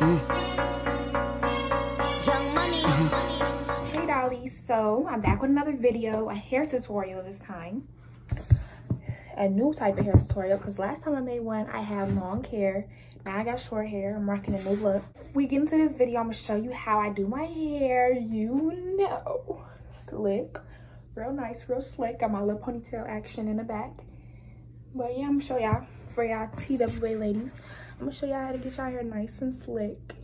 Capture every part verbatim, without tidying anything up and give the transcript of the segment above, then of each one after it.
Hey dollies, so I'm back with another video, a hair tutorial this time. A new type of hair tutorial, because last time I made one I had long hair. Now I got short hair. I'm rocking a new look. If we get into this video, I'm gonna show you how I do my hair. You know, slick, real nice, real slick. Got my little ponytail action in the back. But yeah, I'm gonna show y'all, for y'all T W A ladies, I'm gonna show y'all how to get y'all hair nice and slick.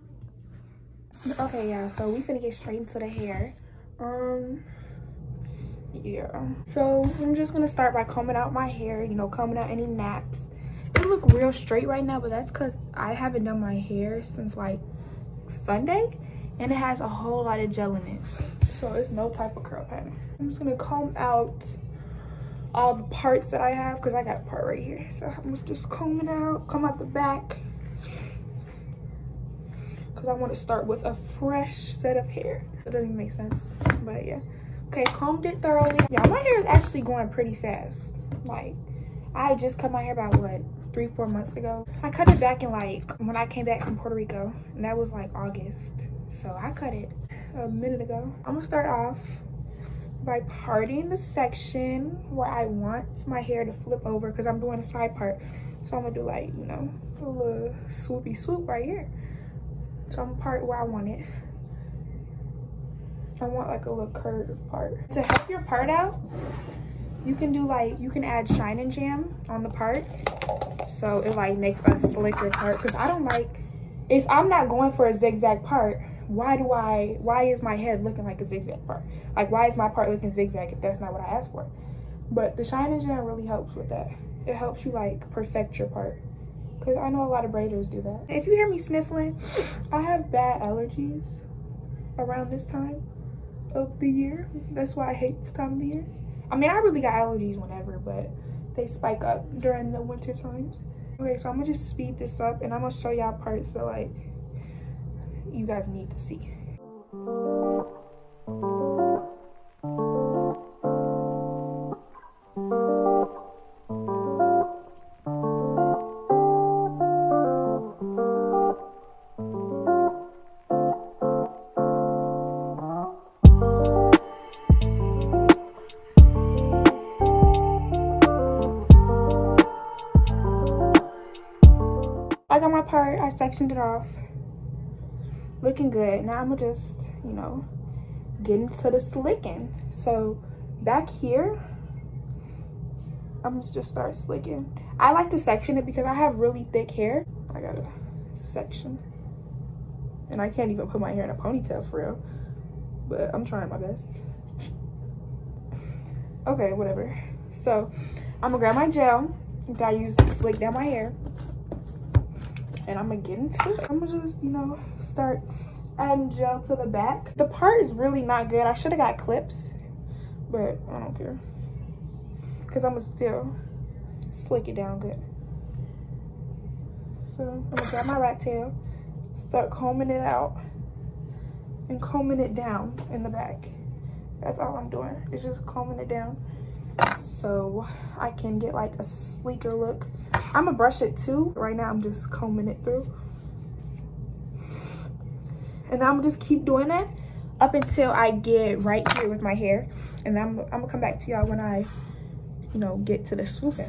Okay, yeah, so we finna get straight into the hair. Um, yeah. So I'm just gonna start by combing out my hair, you know, combing out any naps. It look real straight right now, but that's because I haven't done my hair since like Sunday, and it has a whole lot of gel in it. So it's no type of curl pattern. I'm just gonna comb out all the parts that I have, because I got a part right here. So I'm just combing out, comb out the back, because I want to start with a fresh set of hair. That doesn't even make sense, but yeah. Okay, combed it thoroughly. Yeah, my hair is actually going pretty fast. Like, I just cut my hair about what, three, four months ago. I cut it back in like when I came back from Puerto Rico, and that was like August. So I cut it a minute ago. I'm gonna start off by parting the section where I want my hair to flip over, because I'm doing a side part. So I'm gonna do like, you know, a little swoopy swoop right here. So I'm gonna part where I want it. I want like a little curved part. To help your part out, you can do like, you can add shine and jam on the part, so it like makes a slicker part. Because I don't like, if I'm not going for a zigzag part, why do I, why is my head looking like a zigzag part? Like, why is my part looking zigzag if that's not what I asked for? But the shine and jam really helps with that. It helps you like perfect your part, because I know a lot of braiders do that. If you hear me sniffling, I have bad allergies around this time of the year. That's why I hate this time of the year. I mean, I really got allergies whenever, but they spike up during the winter times. Okay, so I'm gonna just speed this up, and I'm gonna show y'all parts that like you guys need to see. I got my part, I sectioned it off, looking good. Now I'm gonna just, you know, get into the slicking. So back here, I'm gonna just start slicking. I like to section it because I have really thick hair. I gotta section, and I can't even put my hair in a ponytail for real, but I'm trying my best. Okay, whatever. So I'm gonna grab my gel that I use to slick down my hair, and I'm gonna get into it. I'm gonna just, you know, start adding gel to the back. The part is really not good. I should have got clips, but I don't care, because I'm gonna still slick it down good. So I'm gonna grab my rat tail, start combing it out, and combing it down in the back. That's all I'm doing, is just combing it down, so I can get like a sleeker look. I'm gonna brush it too. Right now I'm just combing it through, and I'm gonna just keep doing that up until I get right here with my hair, and I'm, I'm gonna come back to y'all when I, you know, get to the swooping.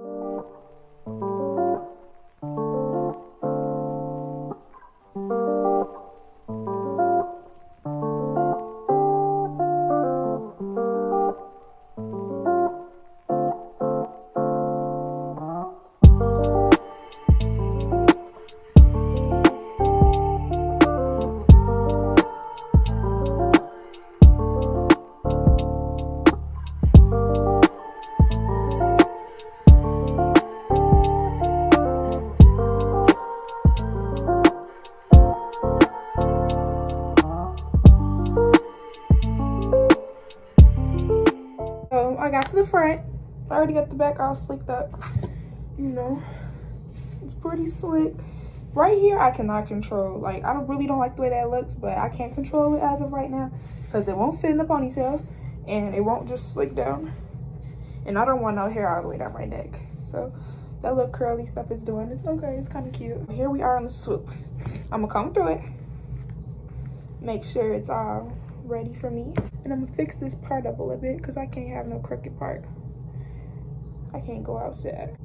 I got to the front. I already got the back all slicked up. You know, it's pretty slick. Right here, I cannot control. Like, I don't really don't like the way that looks, but I can't control it as of right now, because it won't fit in the ponytail, and it won't just slick down. And I don't want no hair all the way down my neck. So that little curly stuff is doing. It's okay, it's kind of cute. Here we are on the swoop. I'm gonna comb through it, make sure it's all ready for me, and I'm gonna fix this part up a little bit because I can't have no crooked part. I can't go outside.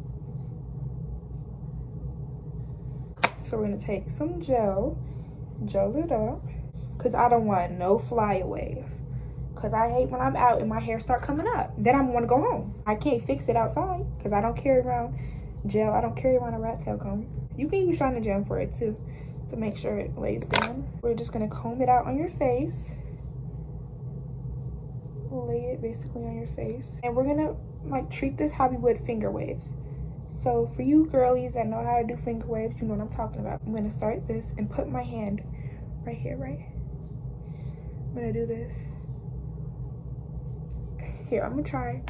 So we're gonna take some gel, gel it up, because I don't want no flyaways. Because I hate when I'm out and my hair start coming up. Then I'm gonna go home. I can't fix it outside because I don't carry around gel. I don't carry around a rat tail comb. You can use Shine and Jam for it too, to make sure it lays down. We're just gonna comb it out on your face. Lay it basically on your face. And we're gonna like treat this how we would finger waves. So for you girlies that know how to do finger waves, you know what I'm talking about. I'm gonna start this and put my hand right here, right? I'm gonna do this. Here, I'm gonna try.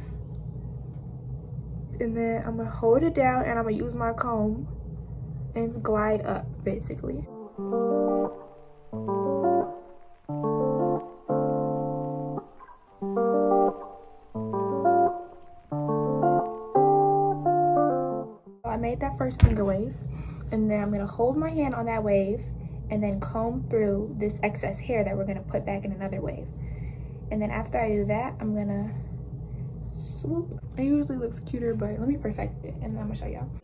And then I'm gonna hold it down and I'm gonna use my comb and glide up, basically. I made that first finger wave, and then I'm gonna hold my hand on that wave and then comb through this excess hair that we're gonna put back in another wave. And then after I do that, I'm gonna swoop. It usually looks cuter, but let me perfect it and then I'm gonna show y'all.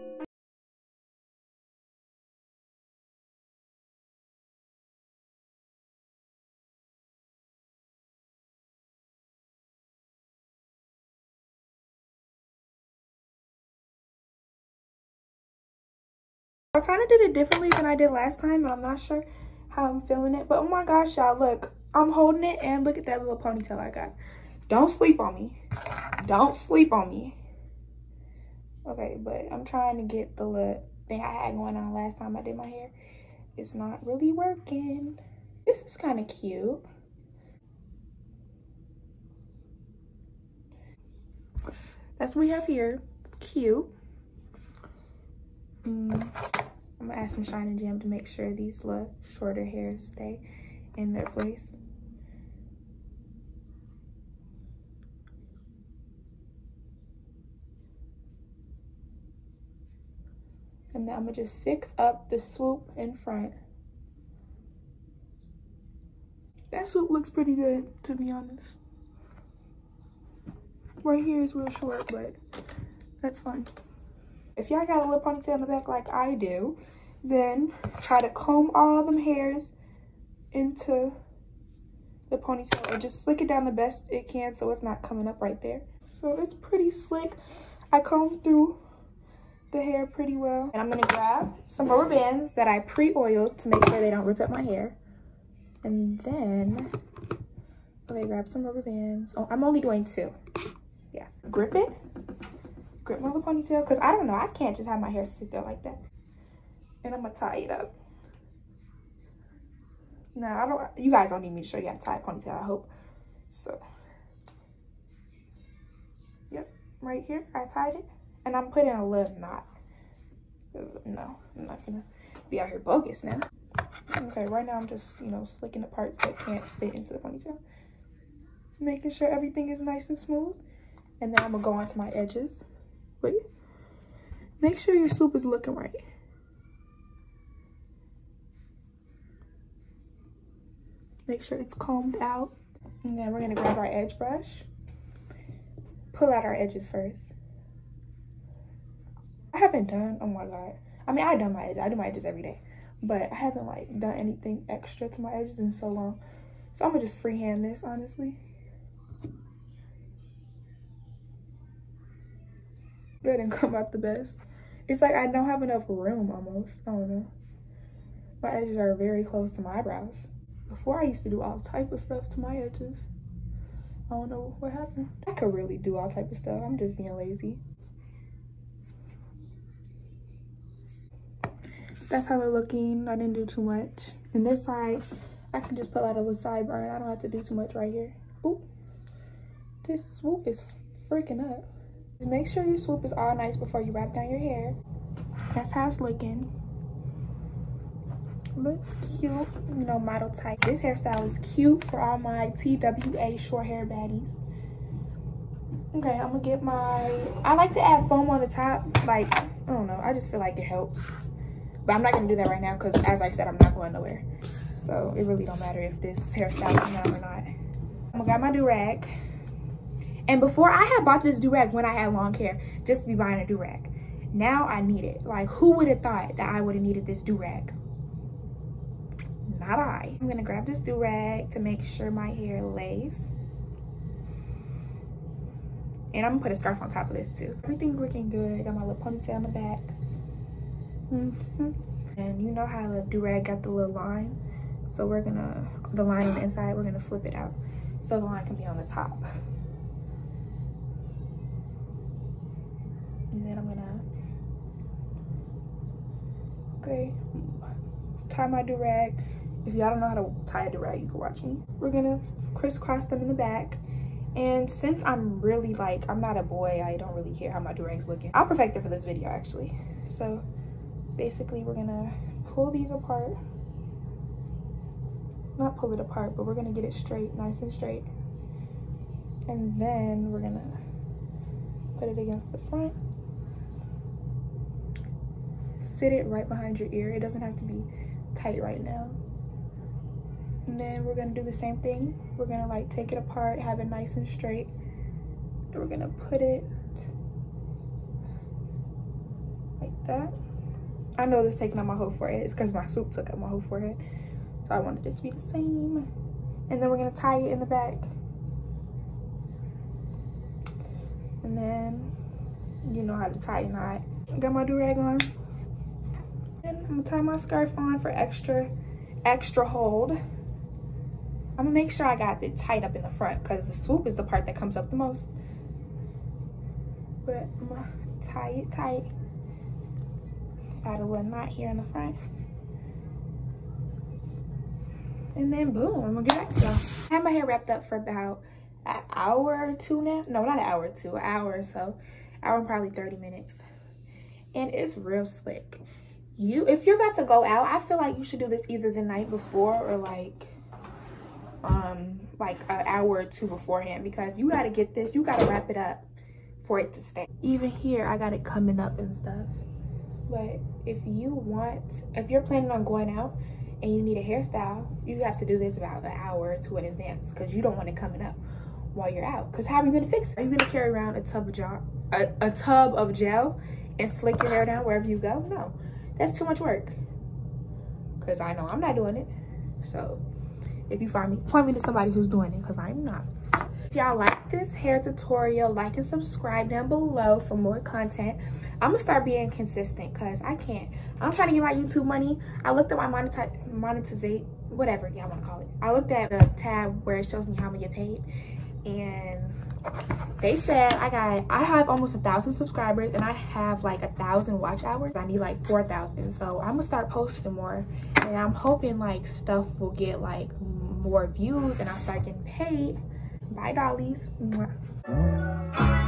I kind of did it differently than I did last time, and I'm not sure how I'm feeling it. But oh my gosh, y'all, look. I'm holding it, and look at that little ponytail I got. Don't sleep on me. Don't sleep on me. Okay, but I'm trying to get the little thing I had going on last time I did my hair. It's not really working. This is kind of cute. That's what we have here. It's cute. Mm. I'm gonna add some Shine and Jam to make sure these little shorter hairs stay in their place. And then I'm gonna just fix up the swoop in front. That swoop looks pretty good, to be honest. Right here is real short, but that's fine. If y'all got a little ponytail in the back like I do, then try to comb all them hairs into the ponytail or just slick it down the best it can so it's not coming up right there. So it's pretty slick. I combed through the hair pretty well. And I'm gonna grab some rubber bands that I pre-oiled to make sure they don't rip up my hair. And then, okay, grab some rubber bands. Oh, I'm only doing two. Yeah, grip it. Grip my little ponytail, because I don't know, I can't just have my hair sit there like that. And I'm gonna tie it up. Now, I don't, you guys don't need me to show you how to tie a ponytail, I hope. So, yep, right here, I tied it. And I'm putting a little knot. No, I'm not gonna be out here bogus now. Okay, right now I'm just, you know, slicking the parts that can't fit into the ponytail. Making sure everything is nice and smooth. And then I'm gonna go onto my edges. But make sure your swoop is looking right. Make sure it's combed out. And then we're gonna grab our edge brush. Pull out our edges first. I haven't done, oh my god. I mean, I done my edges. I do my edges every day. But I haven't like done anything extra to my edges in so long. So I'm gonna just freehand this, honestly. That didn't come out the best. It's like I don't have enough room almost. I don't know. My edges are very close to my eyebrows. Before I used to do all type of stuff to my edges. I don't know what happened. I could really do all type of stuff. I'm just being lazy. That's how they're looking. I didn't do too much. And this side, I can just pull out a little sideburn. I don't have to do too much right here. Ooh, this swoop is freaking up. Make sure your swoop is all nice before you wrap down your hair. That's how it's looking. Looks cute, you know, model type. This hairstyle is cute for all my T W A short hair baddies. Okay, I'm gonna get my, I like to add foam on the top. Like, I don't know, I just feel like it helps. But I'm not gonna do that right now because, as I said, I'm not going nowhere. So it really don't matter if this hairstyle comes out or not. I got my do-rag. And before, I had bought this do-rag when I had long hair, just to be buying a do-rag. Now I need it. Like, who would have thought that I would have needed this do-rag? Not I. I'm gonna grab this do-rag to make sure my hair lays. And I'm gonna put a scarf on top of this too. Everything's looking good. Got my little ponytail in the back. Mm-hmm. And you know how the do-rag got the little line? So we're gonna, the line on the inside, we're gonna flip it out. So the line can be on the top. And then I'm gonna, okay, tie my do-rag. If y'all don't know how to tie a do-rag, you can watch me. We're gonna crisscross them in the back. And since I'm really like, I'm not a boy, I don't really care how my do-rag's looking. I'll perfect it for this video actually. So basically we're gonna pull these apart. Not pull it apart, but we're gonna get it straight, nice and straight. And then we're gonna put it against the front. Sit it right behind your ear. It doesn't have to be tight right now. And then we're gonna do the same thing. We're gonna like take it apart, have it nice and straight. And we're gonna put it like that. I know this is taking up my whole forehead. It's because my soup took up my whole forehead. So I wanted it to be the same. And then we're gonna tie it in the back. And then you know how to tie a knot. I got my do-rag on. And I'm gonna tie my scarf on for extra, extra hold. I'm gonna make sure I got it tight up in the front because the swoop is the part that comes up the most. But I'm gonna tie it tight. Add a little knot here in the front. And then boom, I'm gonna get back to y'all. I had my hair wrapped up for about an hour or two now. No, not an hour or two, an hour or so. Hour and probably thirty minutes. And it's real slick. You, if you're about to go out, I feel like you should do this either the night before or like, um, like an hour or two beforehand because you gotta get this, you gotta wrap it up for it to stay. Even here, I got it coming up and stuff. But if you want, if you're planning on going out and you need a hairstyle, you have to do this about an hour or two in advance because you don't want it coming up while you're out. Because how are you gonna fix it? Are you gonna carry around a tub of gel, a, a tub of gel and slick your hair down wherever you go? No, that's too much work. Because I know I'm not doing it. So if you find me, point me to somebody who's doing it because I'm not. If y'all like this hair tutorial, like and subscribe down below for more content. I'm gonna start being consistent because I can't. I'm trying to get my YouTube money. I looked at my monetize, monetizate, whatever y'all want to call it. I looked at the tab where it shows me how I'm gonna get paid, and they said I got, I have almost a thousand subscribers and I have like a thousand watch hours. I need like four thousand, so I'm gonna start posting more, and I'm hoping like stuff will get like more views and I'll start getting paid. Bye, dollies. Mwah.